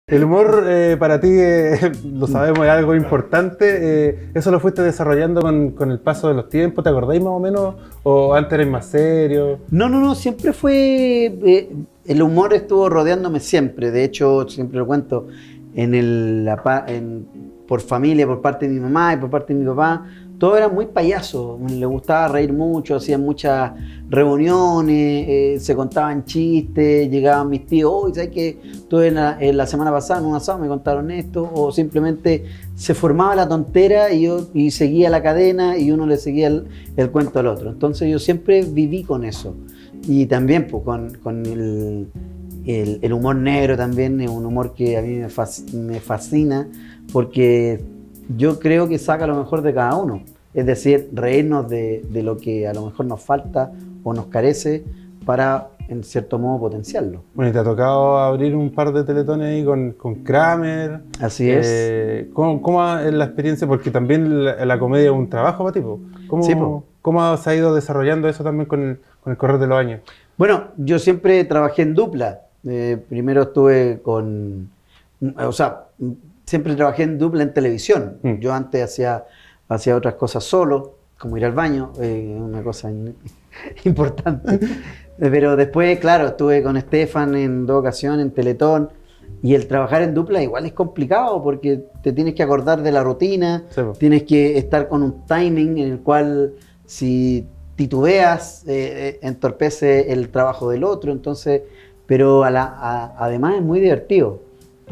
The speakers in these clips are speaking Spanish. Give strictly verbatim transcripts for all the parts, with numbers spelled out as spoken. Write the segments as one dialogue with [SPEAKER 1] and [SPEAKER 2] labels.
[SPEAKER 1] El humor eh, para ti, eh, lo sabemos, es algo importante. Eh, ¿Eso lo fuiste desarrollando con, con el paso de los tiempos? ¿Te acordáis más o menos? ¿O antes eres más serio?
[SPEAKER 2] No, no, no, siempre fue... Eh, el humor estuvo rodeándome siempre. De hecho, siempre lo cuento, en el, la, en, por familia, por parte de mi mamá y por parte de mi papá, todo era muy payaso. Le gustaba reír mucho, hacían muchas reuniones, eh, se contaban chistes, llegaban mis tíos, hoy, ¿sabes qué? Tú en la, en la semana pasada en un asado me contaron esto, o simplemente se formaba la tontera y yo y seguía la cadena y uno le seguía el, el cuento al otro. Entonces yo siempre viví con eso. Y también pues, con, con el, el, el humor negro también, es un humor que a mí me, fasc me fascina, porque yo creo que saca lo mejor de cada uno. Es decir, reírnos de, de lo que a lo mejor nos falta o nos carece para, en cierto modo, potenciarlo.
[SPEAKER 1] Bueno, y te ha tocado abrir un par de teletones ahí con, con Kramer.
[SPEAKER 2] Así
[SPEAKER 1] eh,
[SPEAKER 2] es.
[SPEAKER 1] ¿cómo, ¿Cómo es la experiencia? Porque también la, la comedia es un trabajo para ti. ¿Cómo,
[SPEAKER 2] Sí, po.
[SPEAKER 1] ¿Cómo se ha ido desarrollando eso también con el, con el correr de los años?
[SPEAKER 2] Bueno, yo siempre trabajé en dupla. Eh, primero estuve con... O sea, siempre trabajé en dupla en televisión. Mm. Yo antes hacía, hacía otras cosas solo, como ir al baño, eh, una cosa in, importante. Pero después, claro, estuve con Estefan en dos ocasiones en Teletón. Y el trabajar en dupla igual es complicado porque te tienes que acordar de la rutina, sí, tienes que estar con un timing en el cual si titubeas eh, entorpece el trabajo del otro. Entonces, pero a la, a, además es muy divertido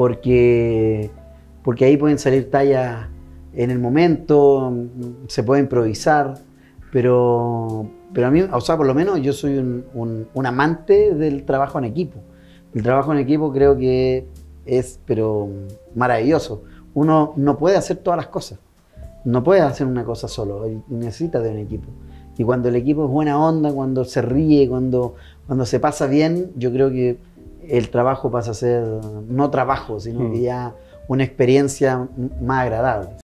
[SPEAKER 2] porque, porque ahí pueden salir tallas en el momento, se puede improvisar, pero, pero a mí, o sea, por lo menos yo soy un, un, un amante del trabajo en equipo. El trabajo en equipo creo que es, pero maravilloso. Uno no puede hacer todas las cosas. No puede hacer una cosa solo. Necesita de un equipo. Y cuando el equipo es buena onda, cuando se ríe, cuando, cuando se pasa bien, yo creo que el trabajo pasa a ser no trabajo, sino mm. que ya una experiencia más agradable.